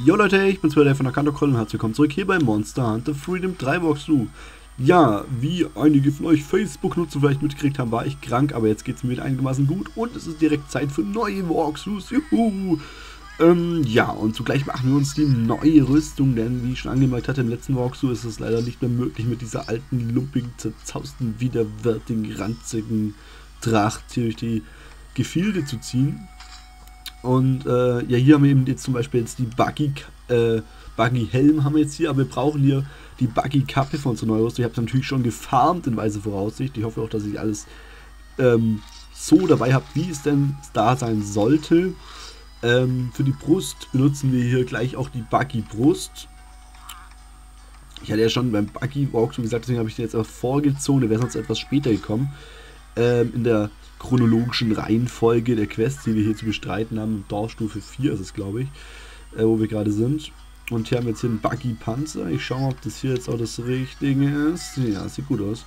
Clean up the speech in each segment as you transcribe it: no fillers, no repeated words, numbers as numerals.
Jo Leute, ich bin's wieder der von der Kanto-Kroll und herzlich willkommen zurück hier bei Monster Hunter Freedom 3 Walkthrough. Ja, wie einige von euch Facebook-Nutzer vielleicht mitgekriegt haben, war ich krank, aber jetzt geht's mir wieder einigermaßen gut und es ist direkt Zeit für neue Walkthroughs. Juhu! Ja, und zugleich machen wir uns die neue Rüstung, denn wie ich schon angemerkt hatte im letzten Walkthrough, ist es leider nicht mehr möglich, mit dieser alten, lumpigen, zerzausten, widerwärtigen, ranzigen Tracht hier durch die Gefilde zu ziehen. Und ja, hier haben wir eben jetzt zum Beispiel jetzt die Buggy Helm haben wir jetzt hier, aber wir brauchen hier die Buggy Kappe von unserer Neurüstung. Ich habe es natürlich schon gefarmt in weiser Voraussicht. Ich hoffe auch, dass ich alles so dabei habe, wie es denn da sein sollte. Für die Brust benutzen wir hier gleich auch die Buggy Brust. Ich hatte ja schon beim Buggy Walkthrough gesagt, deswegen habe ich den jetzt auch vorgezogen, der wäre sonst etwas später gekommen. In der chronologischen Reihenfolge der Quests, die wir hier zu bestreiten haben. Dorfstufe 4 ist es, glaube ich, wo wir gerade sind. Und hier haben wir jetzt hier einen Buggy Panzer. Ich schaue mal, ob das hier jetzt auch das Richtige ist. Ja, sieht gut aus.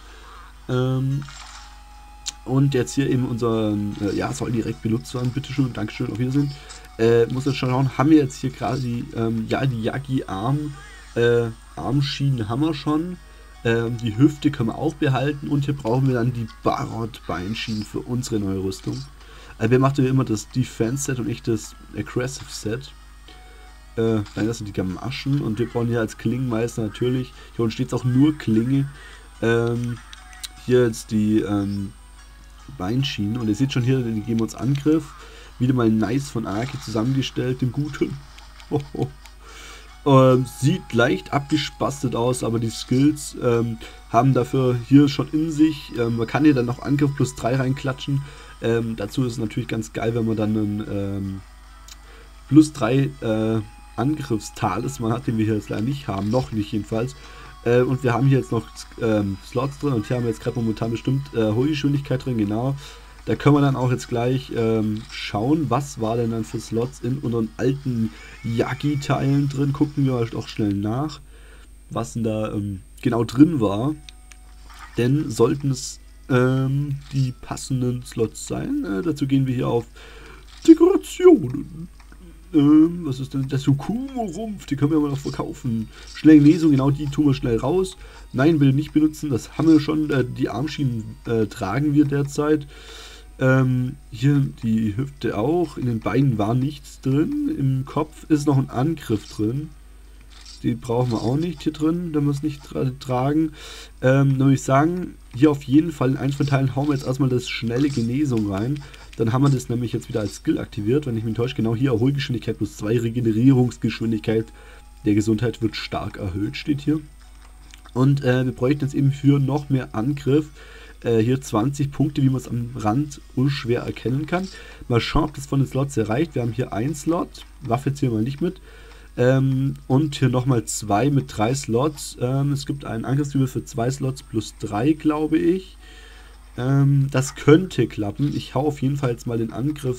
Und jetzt hier eben unser, ja, soll direkt benutzt werden. Bitteschön, Dankeschön, auf Wiedersehen. Muss jetzt schon schauen, haben wir jetzt hier gerade die, ja, die Yagi Armschienen haben wir schon. Die Hüfte können wir auch behalten und hier brauchen wir dann die Barot-Beinschienen für unsere neue Rüstung. Wer macht ja immer das Defense-Set und ich das Aggressive-Set? Nein, das sind die Gamaschen und wir brauchen hier als Klingenmeister natürlich, hier unten steht es auch nur Klinge, hier jetzt die Beinschienen und ihr seht schon hier, die geben uns Angriff. Wieder mal nice von Arke zusammengestellt, dem Guten. Sieht leicht abgespastet aus, aber die Skills haben dafür hier schon in sich. Man kann hier dann noch Angriff plus 3 reinklatschen. Dazu ist es natürlich ganz geil, wenn man dann einen plus 3 Angriffstalisman hat, den wir hier jetzt leider nicht haben, noch nicht jedenfalls. Und wir haben hier jetzt noch Slots drin und hier haben wir jetzt gerade momentan bestimmt hohe Geschwindigkeit drin, genau. Da können wir dann auch jetzt gleich schauen, was war denn dann für Slots in unseren alten Yagi-Teilen drin. Gucken wir auch schnell nach, was denn da genau drin war. Denn sollten es die passenden Slots sein, dazu gehen wir hier auf Dekorationen. Was ist denn der Sukumo-Rumpf? Die können wir aber noch verkaufen. Schnelle Lesung, genau die tun wir schnell raus. Nein, will nicht benutzen, das haben wir schon. Die Armschienen tragen wir derzeit. Hier die Hüfte auch. In den Beinen war nichts drin. Im Kopf ist noch ein Angriff drin. Die brauchen wir auch nicht hier drin. Da muss nicht tragen. Dann würde ich sagen, hier auf jeden Fall in eins von Teilen hauen wir jetzt erstmal das schnelle Genesung rein. Dann haben wir das nämlich jetzt wieder als Skill aktiviert. Wenn ich mich täusche, genau hier Erholgeschwindigkeit plus 2, Regenerierungsgeschwindigkeit der Gesundheit wird stark erhöht, steht hier. Und wir bräuchten jetzt eben für noch mehr Angriff hier 20 Punkte, wie man es am Rand unschwer erkennen kann. Mal schauen, ob das von den Slots erreicht. Wir haben hier einen Slot, Waffe jetzt hier mal nicht mit. Und hier nochmal 2 mit 3 Slots. Es gibt einen Angriffsübel für 2 Slots plus 3, glaube ich. Das könnte klappen. Ich hau auf jeden Fall jetzt mal den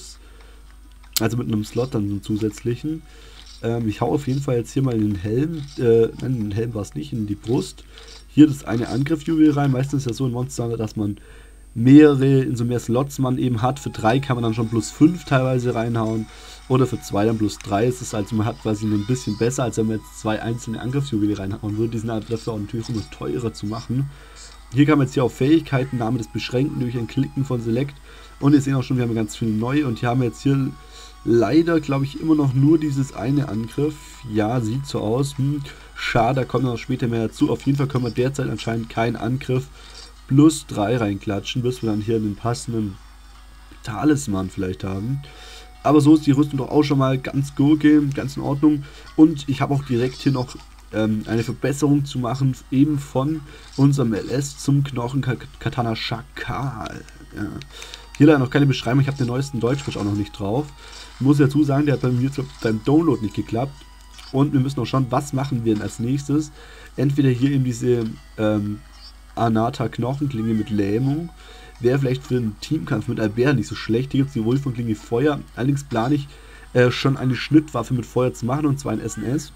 also mit einem Slot dann einen zusätzlichen. Ich hau auf jeden Fall jetzt hier mal in den Helm. Nein, in den Helm war es nicht, in die Brust. Hier das eine Angriffsjuwel rein. Meistens ist ja so in Monster Hunter, dass man in so mehr Slots man eben hat. Für 3 kann man dann schon plus 5 teilweise reinhauen. Oder für 2 dann plus 3 ist es, also man hat quasi ein bisschen besser, als wenn man jetzt 2 einzelne Angriffsjuwele reinhauen würde. Die sind halt dafür auch natürlich immer teurer zu machen. Hier kann man jetzt hier auf Fähigkeiten, Name des Beschränkten durch ein Klicken von Select. Und ihr seht auch schon, wir haben ganz viele neue. Und hier haben wir jetzt hier leider, glaube ich, immer noch nur dieses eine Angriff. Ja, sieht so aus. Schade, da kommen noch später mehr dazu. Auf jeden Fall können wir derzeit anscheinend keinen Angriff plus 3 reinklatschen, bis wir dann hier den passenden Talisman vielleicht haben. Aber so ist die Rüstung doch auch schon mal ganz gurke, ganz in Ordnung. Und ich habe auch direkt hier noch eine Verbesserung zu machen, eben von unserem LS zum Knochen-Katana Schakal. Ja. Hier leider noch keine Beschreibung, ich habe den neuesten Deutschfisch auch noch nicht drauf. Ich muss dazu sagen, der hat bei mir beim Download nicht geklappt. Und wir müssen noch schauen, was machen wir denn als nächstes. Entweder hier eben diese Anata-Knochenklinge mit Lähmung. Wäre vielleicht für einen Teamkampf mit Albert nicht so schlecht. Hier gibt es die Wolfenklinge Feuer. Allerdings plane ich schon eine Schnittwaffe mit Feuer zu machen, und zwar ein SNS.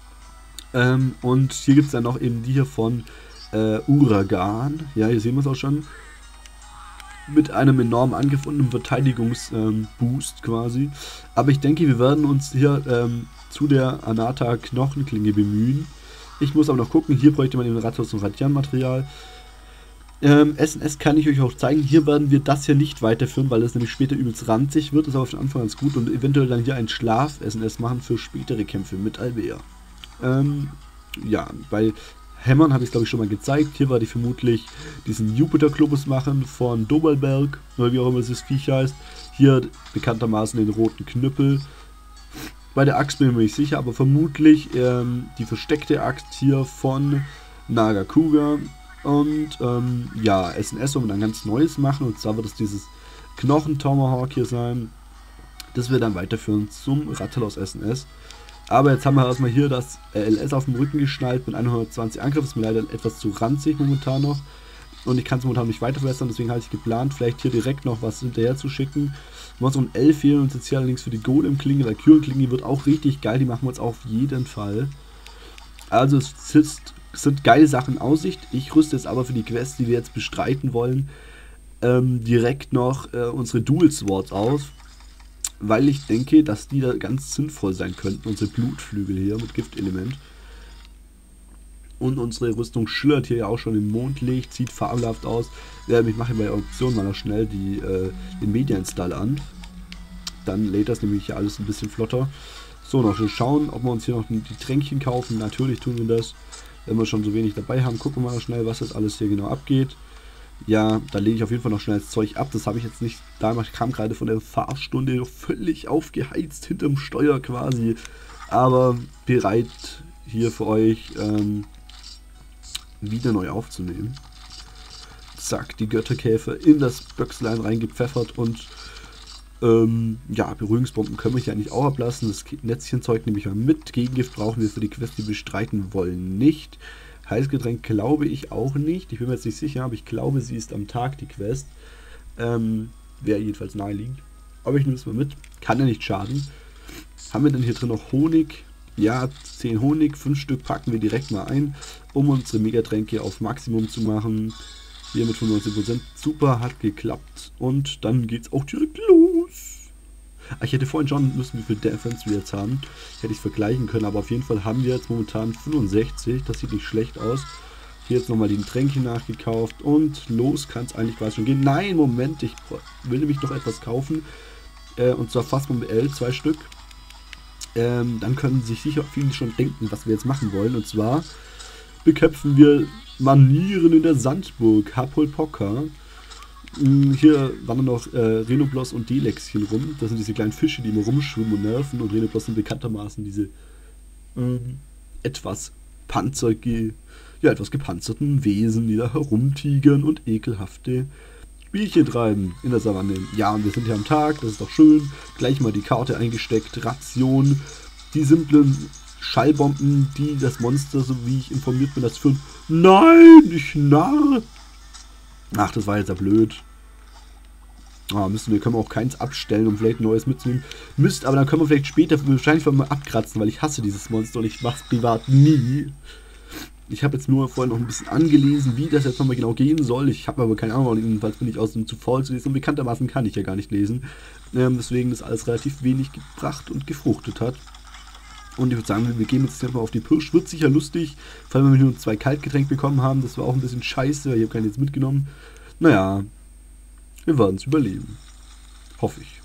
Und hier gibt es dann noch eben die hier von Uragan. Ja, hier sehen wir es auch schon. mit einem enormen Angriff und einem Verteidigungsboost quasi. Aber ich denke, wir werden uns hier zu der Anata Knochenklinge bemühen. Ich muss aber noch gucken, hier bräuchte man den Rathaus und Radianmaterial. SNS kann ich euch auch zeigen. Hier werden wir das hier nicht weiterführen, weil es nämlich später übelst ranzig wird. Das ist aber von Anfang an ganz gut und eventuell dann hier ein Schlaf-SNS machen für spätere Kämpfe mit Albea. Ja, bei Hämmern habe ich es glaube ich schon mal gezeigt. Hier werde ich vermutlich diesen Jupiter-Globus machen von Dobalberg, oder wie auch immer dieses Viech heißt. Hier bekanntermaßen den roten Knüppel. Bei der Axt bin ich mir nicht sicher, aber vermutlich die versteckte Axt hier von Nagakuga. Und ja, SNS wollen wir dann ganz Neues machen, und zwar wird es dieses Knochen-Tomahawk hier sein. Das wir dann weiterführen zum Rathalos SNS. Aber jetzt haben wir erstmal hier das LS auf dem Rücken geschnallt mit 120 Angriff. Ist mir leider etwas zu ranzig momentan noch. Und ich kann es momentan nicht weiter verbessern, deswegen habe ich geplant, vielleicht hier direkt noch was hinterher zu schicken. Monster und 11 fehlen uns jetzt hier allerdings für die Golem-Klinge. Der Kyren-Klinge wird auch richtig geil, die machen wir jetzt auf jeden Fall. Also es sind geile Sachen in Aussicht. Ich rüste jetzt aber für die Quest, die wir jetzt bestreiten wollen, direkt noch unsere Dual Swords aus. Weil ich denke, dass die da ganz sinnvoll sein könnten. Unsere Blutflügel hier mit Giftelement. Und unsere Rüstung schillert hier ja auch schon im Mondlicht, sieht fabelhaft aus. Ich mache bei Auktion mal noch schnell den Media-Install an. Dann lädt das nämlich hier alles ein bisschen flotter. So, noch schauen, ob wir uns hier noch die Tränkchen kaufen. Natürlich tun wir das. Wenn wir schon so wenig dabei haben, gucken wir mal schnell, was jetzt alles hier genau abgeht. Ja, da lege ich auf jeden Fall noch schnell das Zeug ab. Das habe ich jetzt nicht, damals kam gerade von der Fahrstunde noch völlig aufgeheizt hinterm Steuer quasi. Aber bereit hier für euch wieder neu aufzunehmen. Zack, die Götterkäfer in das Böckslein reingepfeffert und ja, Beruhigungsbomben können wir hier eigentlich auch ablassen. Das Netzchenzeug nehme ich mal mit. Gegengift brauchen wir für die Quest, die wir bestreiten wollen, nicht. Heißgetränk glaube ich auch nicht. Ich bin mir jetzt nicht sicher, aber ich glaube, sie ist am Tag, die Quest. Wäre jedenfalls naheliegend. Aber ich nehme es mal mit. Kann ja nicht schaden. Haben wir denn hier drin noch Honig? Ja, 10 Honig, 5 Stück packen wir direkt mal ein, um unsere Megatränke auf Maximum zu machen. Hier mit 95%. Super, hat geklappt. Und dann geht's auch direkt los. Ich hätte vorhin schauen müssen, wie viel Defense wir jetzt haben. Hätte ich es vergleichen können, aber auf jeden Fall haben wir jetzt momentan 65. Das sieht nicht schlecht aus. Hier jetzt nochmal die Tränkchen nachgekauft. Und los kann es eigentlich quasi schon gehen. Nein, Moment, ich will nämlich noch etwas kaufen. Und zwar Fassbombe L, 2 Stück. Dann können sich sicher viele schon denken, was wir jetzt machen wollen. Und zwar bekämpfen wir Manieren in der Sandburg, Hapolpoka. Hier wandern noch Renoblos und Delexchen rum. Das sind diese kleinen Fische, die immer rumschwimmen und nerven. Und Renoblos sind bekanntermaßen diese etwas gepanzerten Wesen, die da herumtigern und ekelhafte Spielchen treiben in der Savanne. Ja, und wir sind hier am Tag, das ist doch schön. Gleich mal die Karte eingesteckt, Ration, die simplen Schallbomben, die das Monster, so wie ich informiert bin, das führen. Nein, ich Narr! Ach, das war jetzt ja blöd. Können wir auch keins abstellen, um vielleicht ein neues mitzunehmen. Aber dann können wir vielleicht später wahrscheinlich mal abkratzen, weil ich hasse dieses Monster und ich mache es privat nie. Ich habe jetzt nur vorhin noch ein bisschen angelesen, wie das jetzt nochmal genau gehen soll. Ich habe aber keine Ahnung, jedenfalls bin ich aus dem zu faul zu lesen. Und bekanntermaßen kann ich ja gar nicht lesen. Deswegen das alles relativ wenig gebracht und gefruchtet hat. Und ich würde sagen, wir gehen jetzt mal auf die Pirsch. Wird sicher lustig, vor allem wenn wir nur 2 Kaltgetränke bekommen haben. Das war auch ein bisschen scheiße, weil ich habe keinen jetzt mitgenommen. Naja, wir werden es überleben. Hoffe ich.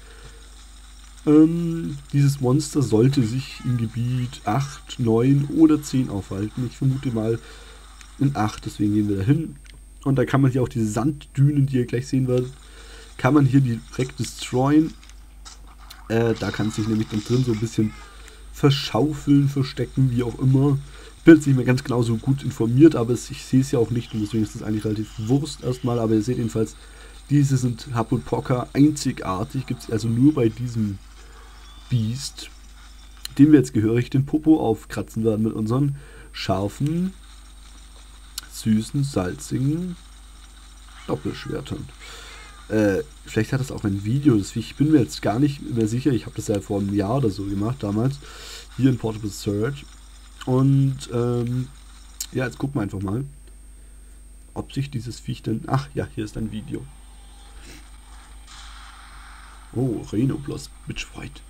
Dieses Monster sollte sich im Gebiet 8, 9 oder 10 aufhalten. Ich vermute mal in 8, deswegen gehen wir da hin. Und da kann man hier auch diese Sanddünen, die ihr gleich sehen werdet, kann man hier direkt destroyen. Da kann es sich nämlich dann drin so ein bisschen verschaufeln, verstecken, wie auch immer. Ich bin jetzt nicht mehr ganz genau so gut informiert, aber ich sehe es ja auch nicht und deswegen ist das eigentlich relativ Wurst erstmal. Aber ihr seht jedenfalls, diese sind Hapolpoka einzigartig, gibt es also nur bei diesem Biest, dem wir jetzt gehörig den Popo aufkratzen werden mit unseren scharfen, süßen, salzigen Doppelschwertern. Vielleicht hat das auch ein Video, ich bin mir jetzt gar nicht mehr sicher, ich habe das ja vor einem Jahr oder so gemacht damals, hier in Portable Search. Und ja, jetzt gucken wir einfach mal, ob sich dieses Viech denn... Ach ja, hier ist ein Video. Oh, Reno plus Bitchfight.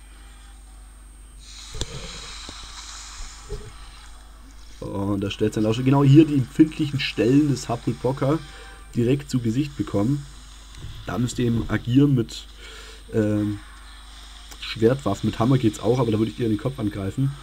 Und da stellt sein Lauscher genau hier die empfindlichen Stellen des Hufflepucker direkt zu Gesicht bekommen. Da müsst ihr eben agieren mit Schwertwaffen. Mit Hammer geht's auch, aber da würde ich dir in den Kopf angreifen.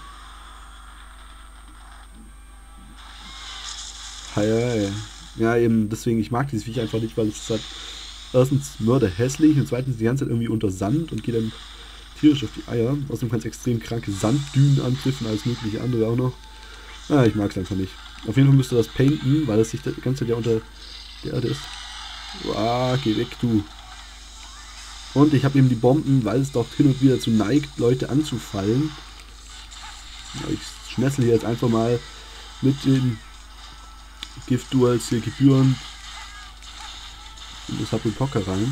Hi. Ja, eben deswegen, ich mag dieses Viech einfach nicht, weil es ist halt erstens mörderhässlich und zweitens die ganze Zeit irgendwie unter Sand und geht dann tierisch auf die Eier. Außerdem kann es extrem kranke Sanddünen angriffen, als mögliche andere auch noch. Ah, ich mag es einfach nicht. Auf jeden Fall müsst ihr das painten, weil es sich die ganze Zeit ja unter der Erde ist. Ah, geh weg, du. Und ich habe eben die Bomben, weil es doch hin und wieder zu neigt, Leute anzufallen. Ja, ich schmessel hier jetzt einfach mal mit den Gift-Duals hier gebührend in das Hufflepucker rein.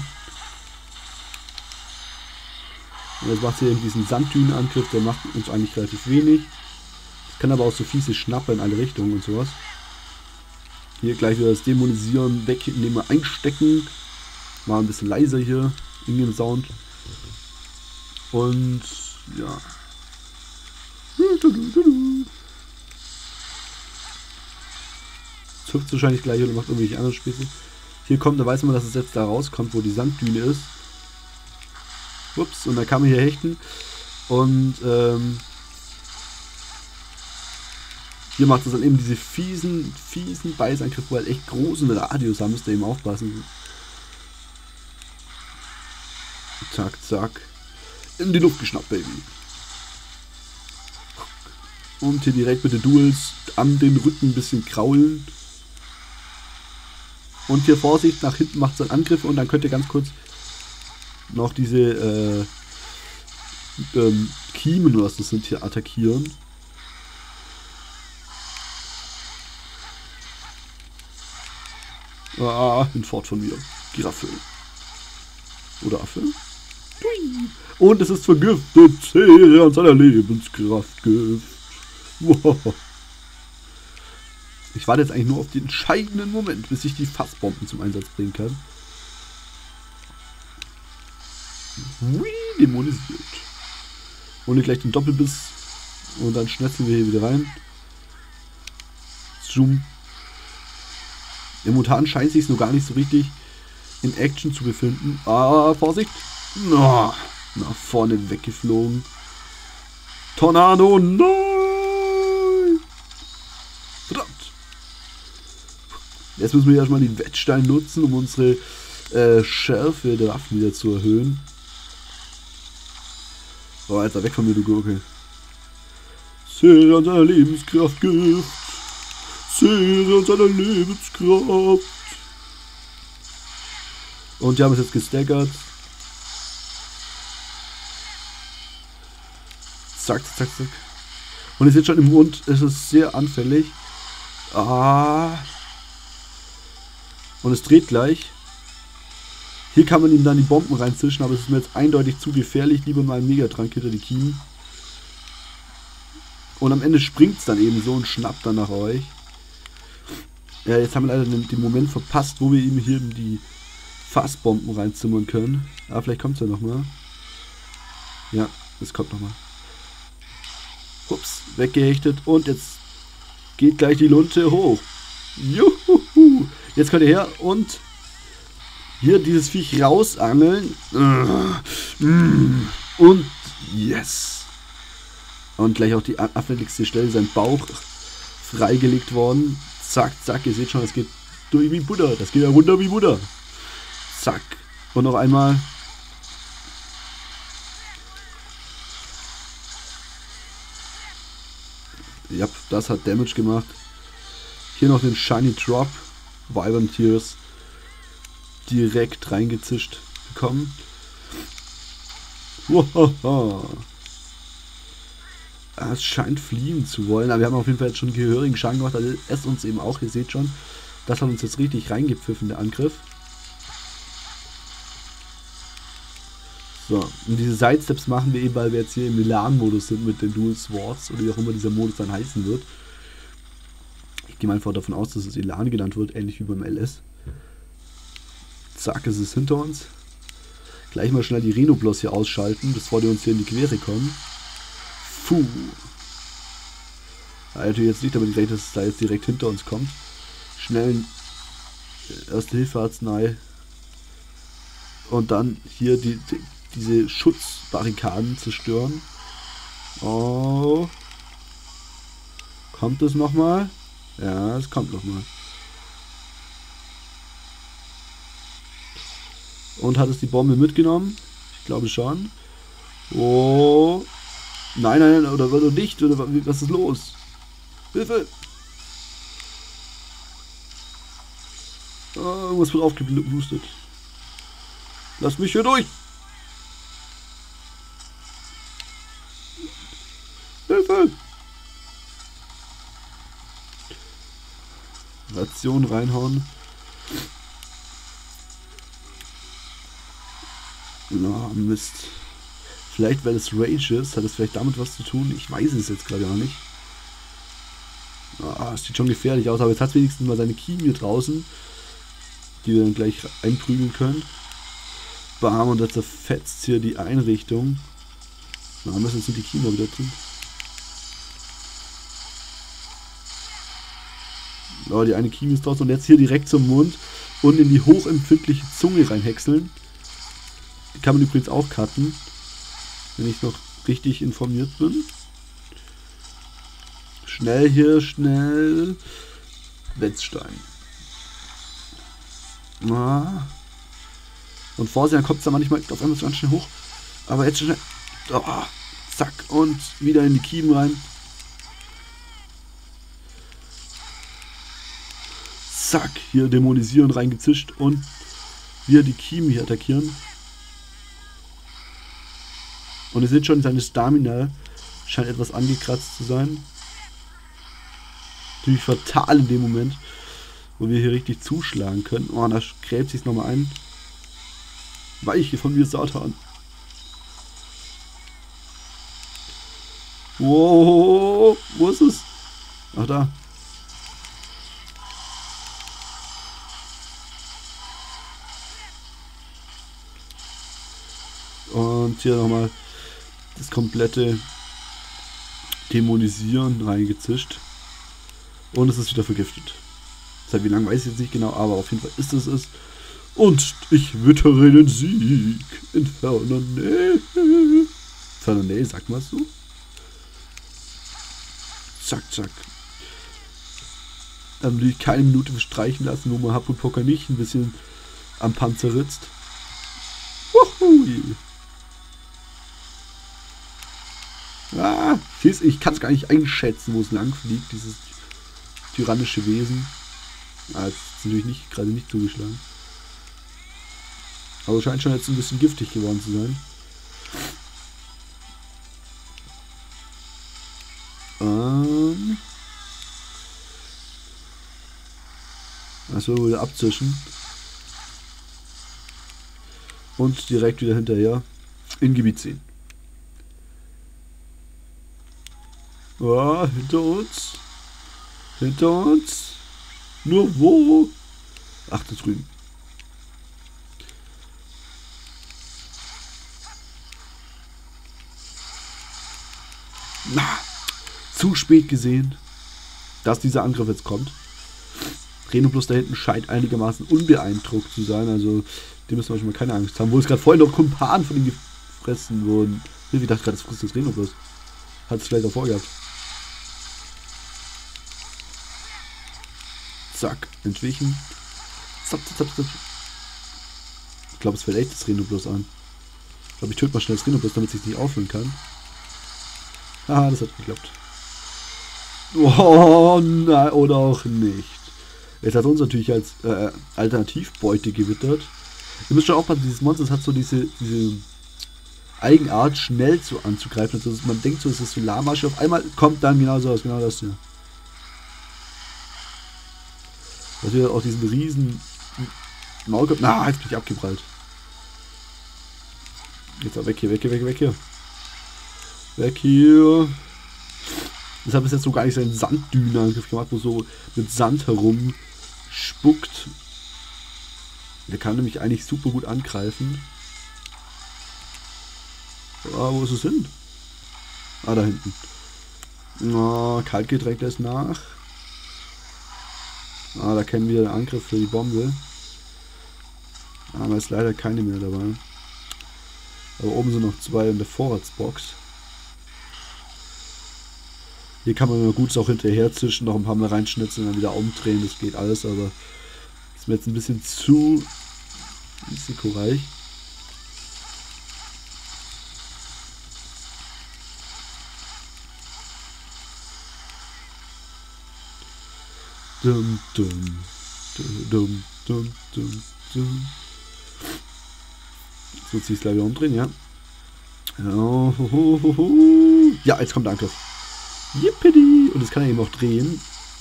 Und jetzt macht sie eben diesen Sanddünenangriff, der macht uns eigentlich relativ wenig. Es kann aber auch so fiese Schnapper in alle Richtungen und sowas. Hier gleich wieder das Dämonisieren weg, indem wir einstecken. Mal ein bisschen leiser hier in dem Sound. Und ja. Jetzt hüpft es wahrscheinlich gleich oder macht irgendwelche anderen Späße. Hier kommt, da weiß man, dass es jetzt da rauskommt, wo die Sanddüne ist. Ups, und da kann man hier hechten. Und hier macht es dann eben diese fiesen Beißangriffe, weil echt großen Radius haben, müsst ihr eben aufpassen. Zack, zack. In die Luft geschnappt, Baby. Und hier direkt mit den Duels an den Rücken ein bisschen kraulen. Und hier Vorsicht, nach hinten macht es dann Angriffe und dann könnt ihr ganz kurz noch diese Kiemen oder was das sind hier attackieren. Ah, bin fort von mir. Giraffe. Oder Affe? Und es ist vergiftet. Zehre an seiner Lebenskraft. Gift. Wow. Ich warte jetzt eigentlich nur auf den entscheidenden Moment, bis ich die Fassbomben zum Einsatz bringen kann. Hui, dämonisiert. Ohne gleich den Doppelbiss. Und dann schnetzeln wir hier wieder rein. Zoom. Der Mutant scheint sich nur gar nicht so richtig in Action zu befinden. Ah, Vorsicht. Oh, nach vorne weggeflogen. Tornado, nein! Verdammt. Jetzt müssen wir erstmal den Wettstein nutzen, um unsere Schärfe der Waffen wieder zu erhöhen. Oh, Alter, weg von mir, du Gurke. Zehre an seiner Lebenskraft Gift. Zehre an seiner Lebenskraft. Und die haben es jetzt gestaggert. Zack, zack, zack. Und ihr seht schon im Mund, es ist sehr anfällig. Ah. Und es dreht gleich. Hier kann man ihm dann die Bomben reinzischen, aber es ist mir jetzt eindeutig zu gefährlich. Lieber mal einen Megatrank hinter die Kiemen. Und am Ende springt es dann eben so und schnappt dann nach euch. Ja, jetzt haben wir leider den Moment verpasst, wo wir ihm hier die Fassbomben reinzimmern können. Aber vielleicht kommt es ja nochmal. Ja, es kommt nochmal. Ups, weggehechtet. Und jetzt geht gleich die Lunte hoch. Juhu. Jetzt könnt ihr her und hier dieses Viech rausangeln. Und yes. Und gleich auch die anfälligste Stelle, sein Bauch freigelegt worden. Zack, zack, ihr seht schon, das geht durch wie Butter. Das geht ja runter wie Butter. Zack. Und noch einmal. Ja, das hat Damage gemacht. Hier noch den Shiny Drop. Wyvern Tears. Direkt reingezischt bekommen. Wow. Es scheint fliehen zu wollen, aber wir haben auf jeden Fall jetzt schon gehörigen Schaden gemacht. Also es uns eben auch, ihr seht schon. Das hat uns jetzt richtig reingepfiffen, der Angriff. So, und diese Sidesteps machen wir eben, weil wir jetzt hier im Elan-Modus sind mit den Dual Swords oder wie auch immer dieser Modus dann heißen wird. Ich gehe mal einfach davon aus, dass es Elan genannt wird, ähnlich wie beim LS. Zack, es ist hinter uns. Gleich mal schnell die Rhenoblos hier ausschalten, bevor die uns hier in die Quere kommen. Puh. Natürlich jetzt nicht damit gerechnet, dass es da jetzt direkt hinter uns kommt. Schnell ein Erste-Hilfe-Arznei. Und dann hier diese Schutzbarrikaden zerstören. Oh. Kommt es nochmal? Ja, es kommt nochmal. Und hat es die Bombe mitgenommen? Ich glaube schon. Oh. Nein, nein, nein, oder nicht? Oder was ist los? Hilfe! Oh, irgendwas wird aufgeblustet. Lass mich hier durch! Hilfe! Ration reinhauen. Na, Mist. Vielleicht, weil es Rage ist, hat es vielleicht damit was zu tun. Ich weiß es jetzt gerade gar nicht. Ah, es sieht schon gefährlich aus, aber jetzt hat es wenigstens mal seine Chemie draußen, die wir dann gleich einprügeln können. Bam, und da zerfetzt hier die Einrichtung. Na, müssen jetzt die Chemie wieder tun. Oh, die eine Chemie ist draußen und jetzt hier direkt zum Mund und in die hochempfindliche Zunge reinhäckseln. Die kann man übrigens auch cutten, wenn ich noch richtig informiert bin. Schnell hier, schnell. Wetzstein. Ah. Und Vorsicht, dann kommt es da manchmal auf einmal ganz schnell hoch. Aber jetzt schnell. Oh, zack. Und wieder in die Kiemen rein. Zack. Hier dämonisieren, reingezischt. Und wieder die Kiemen hier attackieren. Und ihr seht schon, seine Stamina scheint etwas angekratzt zu sein. Natürlich fatal in dem Moment, wo wir hier richtig zuschlagen können. Oh, da gräbt sich nochmal ein. Weiche von mir, Satan. Wow, wo ist es? Ach, da. Und hier nochmal das komplette Dämonisieren reingezischt. Und es ist wieder vergiftet. Seit wie lange weiß ich jetzt nicht genau, aber auf jeden Fall ist es. Und ich wittere den Sieg in ferner Nähe. Ferner Nähe, sagt man es so? Zack, zack. Dann will ich keine Minute verstreichen lassen, wo man Hapupoka nicht ein bisschen am Panzer ritzt. Wuhui. Ah, ich kann es gar nicht einschätzen, wo es lang fliegt, dieses tyrannische Wesen. Ah, jetzt ist natürlich gerade nicht zugeschlagen. Aber scheint schon jetzt ein bisschen giftig geworden zu sein. Also wieder abzischen. Und direkt wieder hinterher in Gebiet ziehen. Oh, hinter uns. Hinter uns. Nur wo? Ach, da drüben. Na, zu spät gesehen, dass dieser Angriff jetzt kommt. Rhenoblos da hinten scheint einigermaßen unbeeindruckt zu sein, also dem müssen wir schon mal keine Angst haben. Wo es gerade vorhin noch Kumpanen von ihm gefressen wurden. Ich dachte gerade, das frisst das Rhenoblos. Hat es vielleicht davor gehabt. Zack, entwichen. Zap, zap, zap. Ich glaube, es fällt echt das Rhenoblos an. Ich glaube, ich töte mal schnell das Rhenoblos, damit es sich nicht auffüllen kann. Haha, das hat geklappt. Oh, nein, oder auch nicht. Jetzt hat uns natürlich als Alternativbeute gewittert. Ihr müsst schon aufpassen, dieses Monster hat so diese Eigenart, schnell anzugreifen. Also man denkt so, es ist Solarmasche. Auf einmal kommt dann genau so aus, genau das hier. Dass wir auch diesen riesen Maulkorb. Na, jetzt bin ich abgeprallt. Jetzt auch weg hier, weg hier, weg hier, weg hier. Weg hier. Das hat bis jetzt so gar nicht seinen Sanddünen-Angriff gemacht, wo so mit Sand herum spuckt. Der kann nämlich eigentlich super gut angreifen. Ah, wo ist es hin? Ah, da hinten. Oh, Kaltgetränk lässt nach. Ah, da kennen wir den Angriff für die Bombe. Aber ist leider keine mehr dabei. Aber oben sind noch 2 in der Vorratsbox. Hier kann man immer gut auch hinterher zischen, noch ein paar Mal reinschnitzen und dann wieder umdrehen. Das geht alles, aber das ist mir jetzt ein bisschen zu risikoreich. Dum, dum, dum, dum, dum, dum. So ziehe ich es gleich wieder umdrehen, ja. Ja, jetzt kommt der Angriff. Yippidi! Und das kann er eben auch drehen.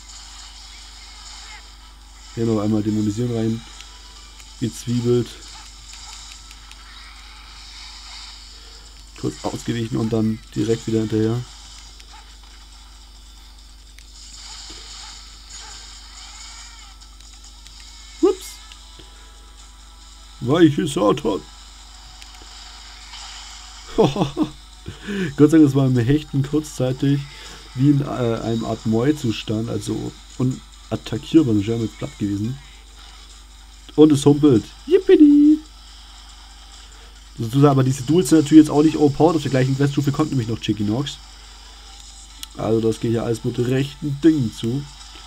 Hier noch einmal dämonisieren rein. Gezwiebelt. Kurz ausgewichen und dann direkt wieder hinterher. Ups. Weiche Satan. Gott sei Dank, das war im Hechten kurzzeitig wie in einem Art Moi-Zustand, also unattackierbar, ein German platt gewesen. Und es humpelt. Yippidi! Aber diese Duels sind natürlich jetzt auch nicht overpowered. Auf der gleichen Queststufe kommt nämlich noch Chickinox. Also das geht ja alles mit rechten Dingen zu.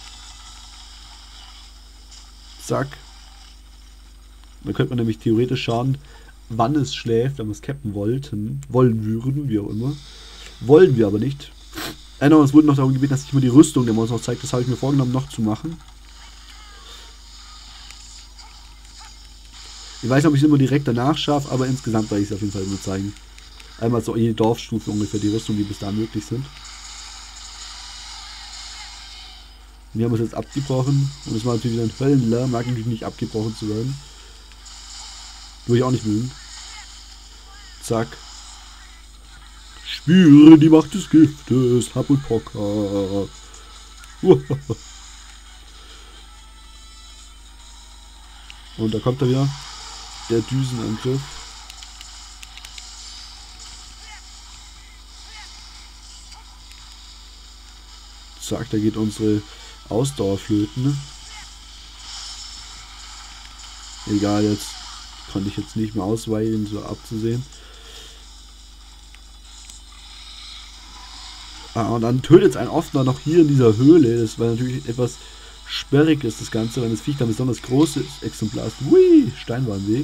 Zack. Dann könnte man nämlich theoretisch schauen, wann es schläft, wenn wir es cappen wollen würden, wie auch immer. Wollen wir aber nicht. Es wurde noch darum gebeten, dass ich mir die Rüstung der Monster noch zeigt. Das habe ich mir vorgenommen, noch zu machen. Ich weiß nicht, ob ich es immer direkt danach schaffe, aber insgesamt werde ich es auf jeden Fall nur zeigen. Einmal so jede Dorfstufe ungefähr, die Rüstung, die bis da möglich sind. Wir haben es jetzt abgebrochen und es war natürlich wieder ein Höllenlärm, mag natürlich nicht abgebrochen zu werden. Würde ich auch nicht mögen. Zack. Spüre die Macht des Giftes, Hab und Poker. Und da kommt er wieder. Der Düsenangriff. Zack, da geht unsere Ausdauer flöten. Egal, jetzt konnte ich jetzt nicht mehr ausweichen, so abzusehen. Und dann tötet es einen oft noch hier in dieser Höhle. Das war natürlich etwas sperrig ist das Ganze, wenn das Viech dann besonders groß ist. Exemplar ist. Hui, Stein war im Weg.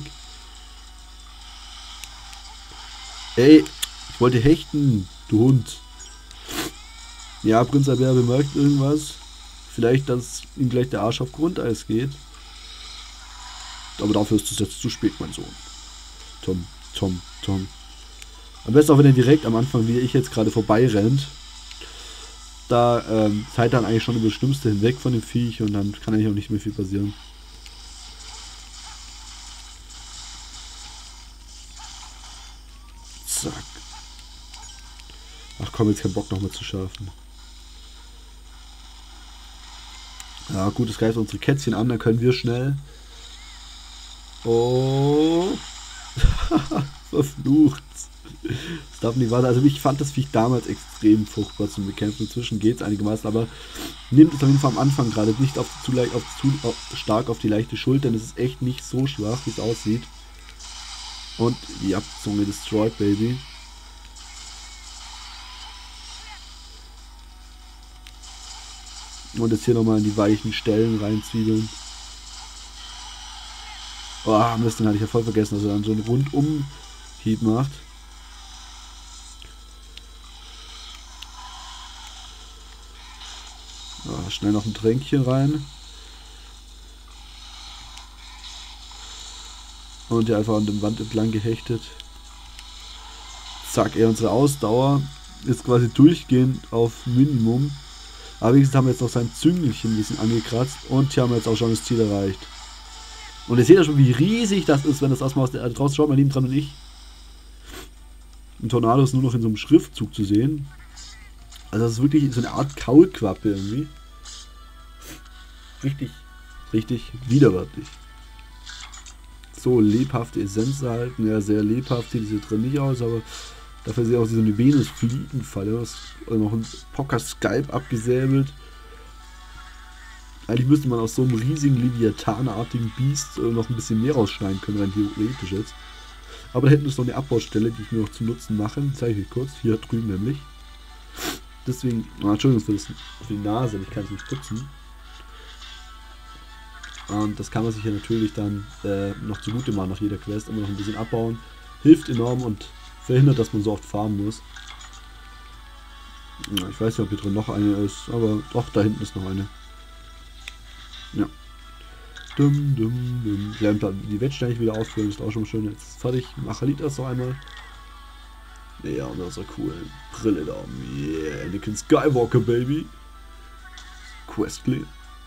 Ey, ich wollte hechten, du Hund. Ja, Prinz Albert bemerkt irgendwas. Vielleicht, dass ihm gleich der Arsch auf Grundeis geht. Aber dafür ist es jetzt zu spät, mein Sohn. Tom. Am besten auch, wenn er direkt am Anfang, wie ich jetzt gerade vorbei rennt. Da seid dann eigentlich schon über das Schlimmste hinweg von dem Viech und dann kann eigentlich auch nicht mehr viel passieren. Zack. Ach komm, jetzt kein Bock nochmal zu schärfen. Ja gut, es greift unsere Kätzchen an, dann können wir schnell. Oh. Verflucht. Das darf nicht wahr sein. Also ich fand das Viech damals extrem furchtbar zum Bekämpfen. Inzwischen geht es einigermaßen, aber nimmt es auf jeden Fall am Anfang gerade nicht zu stark auf die leichte Schulter, denn es ist echt nicht so schwach, wie es aussieht. Und die Abzunge destroyed, baby. Und jetzt hier nochmal in die weichen Stellen reinzwiebeln. Oh, Mist, den hatte ich ja voll vergessen, dass er dann so einen Rundum-Hieb macht. Oh, schnell noch ein Tränkchen rein. Und hier einfach an der Wand entlang gehechtet. Zack, unsere Ausdauer ist quasi durchgehend auf Minimum. Aber wenigstens haben wir jetzt noch sein Züngelchen ein bisschen angekratzt. Und hier haben wir jetzt auch schon das Ziel erreicht. Und ihr seht ja schon, wie riesig das ist, wenn das erstmal aus der Erde draußen schaut, mein Lieben dran und ich. Ein Tornado ist nur noch in so einem Schriftzug zu sehen. Also das ist wirklich so eine Art Kaulquappe irgendwie. Richtig widerwärtig. So, lebhafte Essenz erhalten. Ja, sehr lebhaft sieht es hier drin nicht aus, aber Dafür sehe ich auch so eine Venus-Fliegenfalle. Also noch ein Poker-Skalp abgesäbelt. Eigentlich müsste man aus so einem riesigen Leviathan-artigen Biest noch ein bisschen mehr rausschneiden können, rein theoretisch jetzt. Aber da hinten ist noch eine Abbaustelle, die ich mir noch zu Nutzen mache. Die zeige ich kurz. Hier drüben nämlich. Deswegen, Entschuldigung für die Nase, ich kann es nicht putzen. Und das kann man sich ja natürlich dann noch zugute machen nach jeder Quest. Immer noch ein bisschen abbauen. Hilft enorm und verhindert, dass man so oft farmen muss. Ja, ich weiß nicht, ob hier drin noch eine ist, aber doch, da hinten ist noch eine. Ja. Die Wettsteine wieder auffüllen, ist auch schon schön. Jetzt ist fertig. Machalit das noch einmal. Ja, und das ist cool. Brille da. Yeah, Anakin Skywalker, Baby. Questly.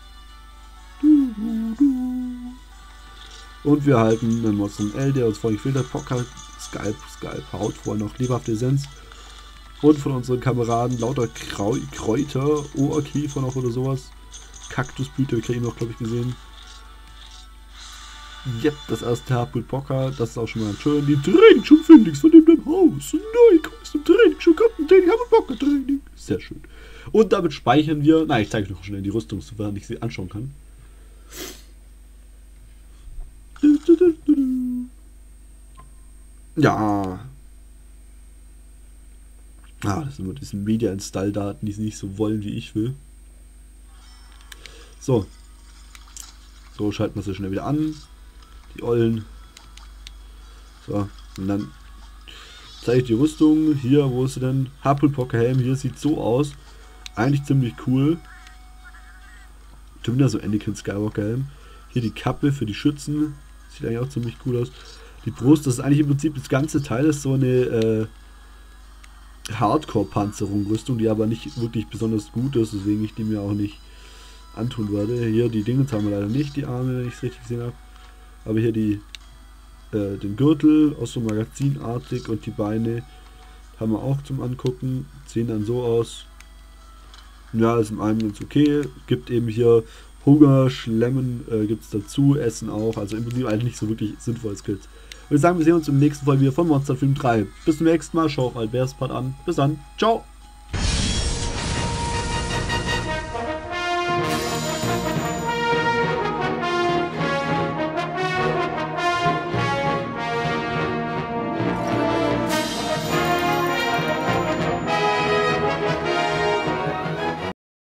Und wir halten einen Monster L, der uns vorhin gefehlt hat. Poker, Skype, Haut, vorher noch lebhafte Essenz. Und von unseren Kameraden lauter Kräuter, Ohrkäfer noch oder sowas. Kaktusblüte, kriegen wir noch, glaube ich, gesehen. Yep, das erste Harput Poker, das ist auch schon mal schön. Die Training schon Phoenix von dem Haus. Nein, kommst du Training schon Captain Training, haben wir Poker Training. Sehr schön. Und damit speichern wir. Nein, ich zeige euch noch schnell die Rüstung, sofern ich sie anschauen kann. Ja. Das sind nur diese Media-Install-Daten, die sie nicht so wollen, wie ich will. So. So, schalten wir sie schnell wieder an. Die Ollen. So, und dann zeige ich die Rüstung. Hier, wo ist sie denn? Harput Poker Helm. Hier sieht so aus. Eigentlich ziemlich cool. Zumindest so Anakin Skywalker Helm. Hier die Kappe für die Schützen. Sieht eigentlich auch ziemlich cool aus. Die Brust, das ist eigentlich im Prinzip das ganze Teil, ist so eine Hardcore-Panzerung, Rüstung, die aber nicht wirklich besonders gut ist, deswegen ich die mir auch nicht antun werde. Hier die Dinge haben wir leider nicht, die Arme, wenn ich es richtig gesehen habe. Aber hier den Gürtel, auch so magazinartig, und die Beine haben wir auch zum Angucken. Sehen dann so aus. Ja, ist im einen ganz okay. Gibt eben hier Hunger, Schlemmen gibt es dazu, Essen auch. Also im Prinzip eigentlich nicht so wirklich sinnvolle Skills. Ich würde sagen, wir sehen uns im nächsten Fall wieder von Monster Film 3. Bis zum nächsten Mal. Schau auf Alberts Part an. Bis dann. Ciao.